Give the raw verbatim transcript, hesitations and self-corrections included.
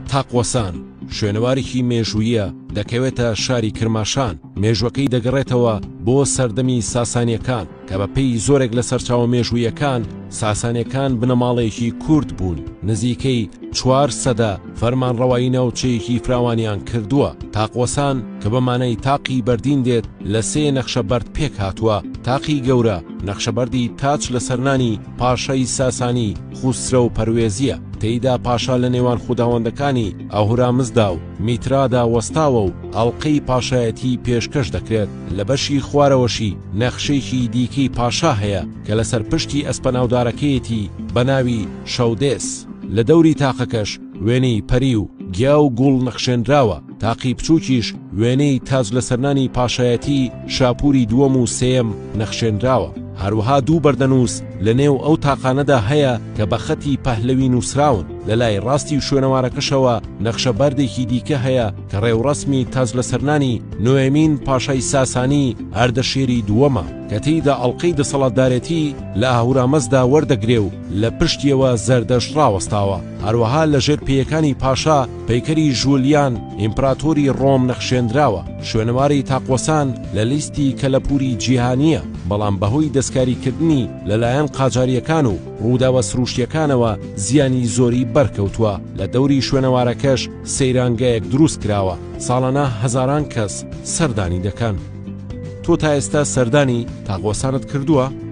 تاقوەسان شوێنەوارێکی مێژوویە دەکەوێتە شاری کرماشان. مێژوەکەی دەگەڕێتەوە بۆ سەردەمی ساسانیەکان کە بە پێی زۆرێک لە سەرچاوە مێژوویەکان ساسانیەکان بنەماڵەیەکی کورد بوون. نزیکەی چوار سەدە فەرمانڕەوایی ناوچەیەکی فراوانیان کردووە. تاقوەسان کە بەمانەی تاقی بەردین دێت لە سێ نەخشەبەرد پێک هاتووە. تاقی گەورە نەخشەبەردی تاچ لە سەرنانی پاشای ساسانی خوسرە و پەروێزیە. تێیدا پاشا لە نێوان خوداوەندەکانی ئاهورامزدا و میترادا وەستاوە و ئەڵقەی پاشایەتی پێشکەش دەکرێت. لە بەشی خوارەوەشی نەخشەیەکی دیکەی پاشا هەیە کە لەسەر پشتی ئەسپەناودارەکەیەتی بە ناوی شەودێس. لە دەوری تاقەکەش وێنەی پەری و گیا و گوڵ نەخشێنراوە. تاقی بچووکیش وێنەی تاج لە سەرنانی پاشایەتی شاپوری دووەم و سێم نەخشێنراوە. هەروەها دوو بەردەنووس لە نێو ئەو تاقانەدا هەیە کە بە خەتی پەهلەوی نووسراون. لە لای ڕاستی و شوێنەوارەکەشەوە نەخشە بەردێکی دیکە هەیە کە ڕێوڕەسمی تاج لە سەرنانی نوێمین پاشای ساسانی ئەردەشێری دووەمە کە تێیدا ئەڵقەی دەسەڵاتدارێتی لە ئاهورامەزدا وەردەگرێ و لە پشتیەوە زەردەش ڕاوەستاوە. هەروەها لە ژێر پێیەکانی پاشا پەیکەری ژولیان ئیمپراتۆری ڕۆم نەخشێنراوە. شوێنەواری تاقوەسان لە لیستی کەلەپوری جیهانیە، بەڵام بەهۆی دەستکاریکردنی لەلایەن قاجاریەکان و ڕووداوە سروشتیەکانەوە زیانی زۆری بەرکەوتووە. لە دەوری شوێنەوارەکەش سەیرانگایەک دروست کراوە. ساڵانە هەزاران کەس سەردانی دەکەن. تۆ تا ئێستا سەردانی تاقوەسانت کردووە؟